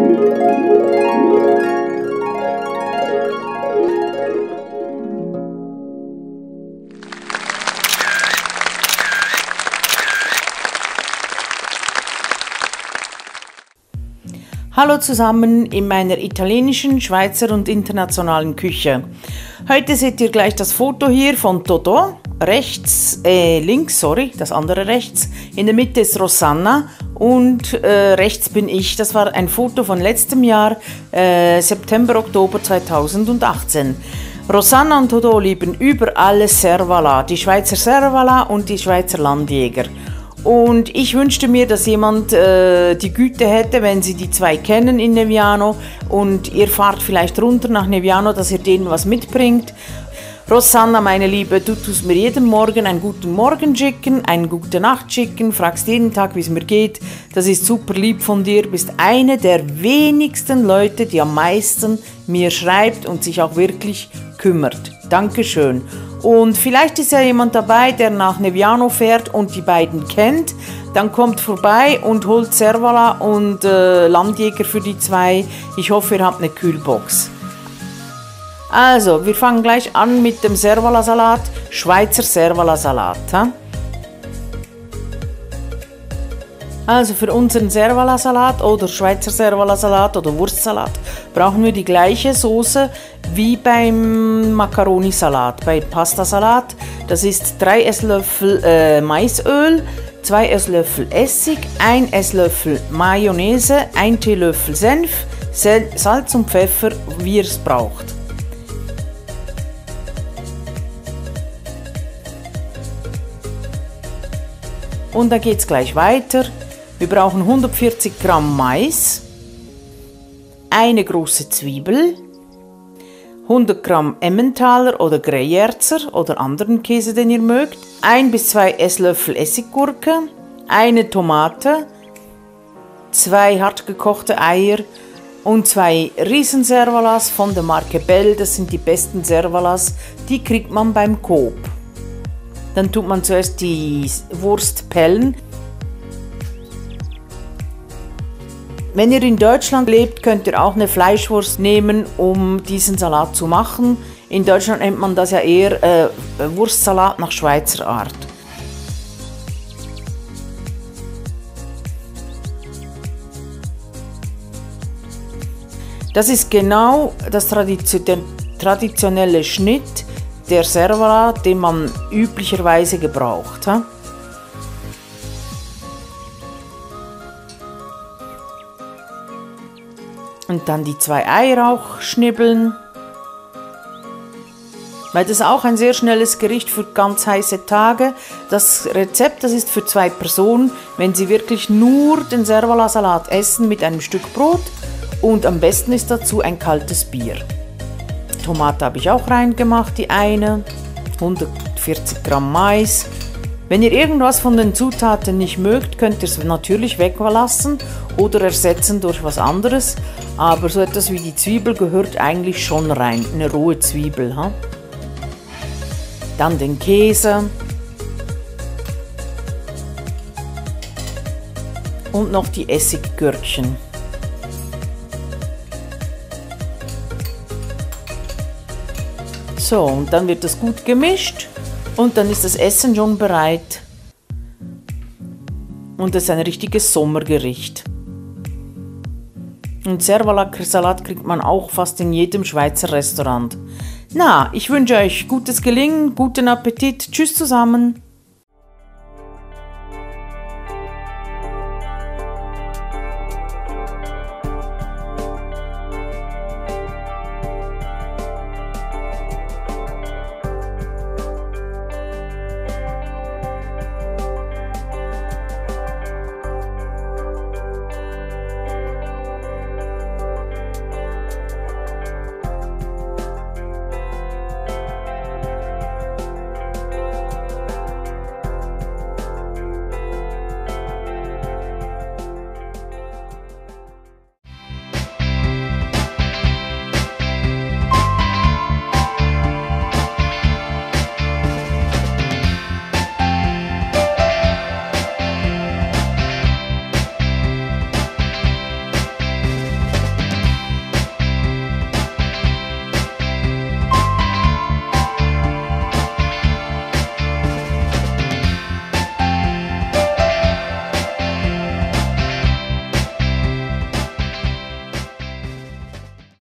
Hallo zusammen in meiner italienischen, Schweizer und internationalen Küche. Heute seht ihr gleich das Foto hier von Totò. Links, das andere rechts. In der Mitte ist Rosanna und rechts bin ich. Das war ein Foto von letztem Jahr, September, Oktober 2018. Rosanna und Totò lieben über alles Servala, die Schweizer Servala und die Schweizer Landjäger. Und ich wünschte mir, dass jemand die Güte hätte, wenn Sie die zwei kennen in Neviano und ihr fahrt vielleicht runter nach Neviano, dass ihr denen was mitbringt. Rosanna, meine Liebe, du tust mir jeden Morgen einen guten Morgen schicken, eine gute Nacht schicken, fragst jeden Tag, wie es mir geht. Das ist super lieb von dir, bist eine der wenigsten Leute, die am meisten mir schreibt und sich auch wirklich kümmert. Dankeschön. Und vielleicht ist ja jemand dabei, der nach Neviano fährt und die beiden kennt. Dann kommt vorbei und holt Servala und Landjäger für die zwei. Ich hoffe, ihr habt eine Kühlbox. Also, wir fangen gleich an mit dem Servala-Salat, Schweizer Servala-Salat. Also für unseren Servala-Salat oder Schweizer Servala-Salat oder Wurstsalat brauchen wir die gleiche Soße wie beim Macaroni-Salat, bei Pastasalat. Das ist 3 Esslöffel Maisöl, 2 Esslöffel Essig, 1 Esslöffel Mayonnaise, 1 Teelöffel Senf, Salz und Pfeffer, wie ihr es braucht. Und dann geht es gleich weiter. Wir brauchen 140 Gramm Mais, eine große Zwiebel, 100 Gramm Emmentaler oder Greyerzer oder anderen Käse, den ihr mögt, 1 bis 2 Esslöffel Essiggurke, eine Tomate, 2 hartgekochte Eier und 2 Riesenservalas von der Marke Bell. Das sind die besten Servalas, die kriegt man beim Coop. Dann tut man zuerst die Wurst pellen. Wenn ihr in Deutschland lebt, könnt ihr auch eine Fleischwurst nehmen, um diesen Salat zu machen. In Deutschland nennt man das ja eher Wurstsalat nach Schweizer Art. Das ist genau das traditionelle Schnitt der Servala, den man üblicherweise gebraucht. Und dann die 2 Eier auch schnibbeln. Weil das ist auch ein sehr schnelles Gericht für ganz heiße Tage. Das Rezept, das ist für 2 Personen, wenn sie wirklich nur den Servala-Salat essen mit einem Stück Brot. Und am besten ist dazu ein kaltes Bier. Tomate habe ich auch reingemacht, die eine, 140 Gramm Mais. Wenn ihr irgendwas von den Zutaten nicht mögt, könnt ihr es natürlich weglassen oder ersetzen durch was anderes. Aber so etwas wie die Zwiebel gehört eigentlich schon rein, eine rohe Zwiebel. Dann den Käse. Und noch die Essiggürkchen. So, und dann wird das gut gemischt und dann ist das Essen schon bereit. Und das ist ein richtiges Sommergericht. Und Servala-Salat kriegt man auch fast in jedem Schweizer Restaurant. Na, ich wünsche euch gutes Gelingen, guten Appetit. Tschüss zusammen.